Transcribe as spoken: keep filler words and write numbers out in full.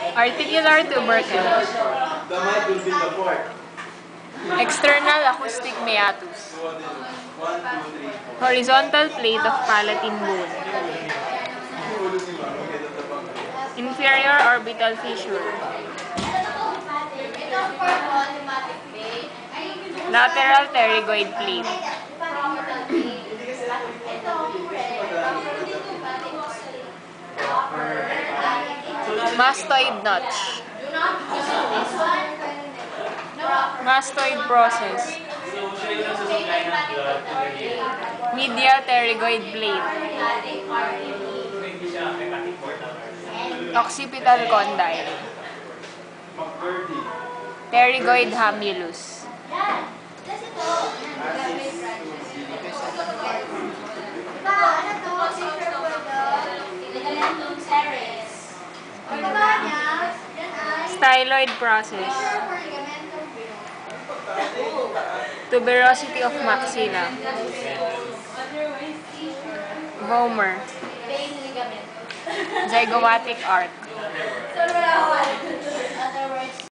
Articular tubercle. External acoustic meatus. Horizontal plate of palatine bone. Inferior orbital fissure. Lateral pterygoid plate. Mastoid notch. Mastoid process. Medial pterygoid plate. Occipital condyle. Pterygoid hamulus. Styloid process. Tuberosity of maxilla. Vomer. Zygomatic arc.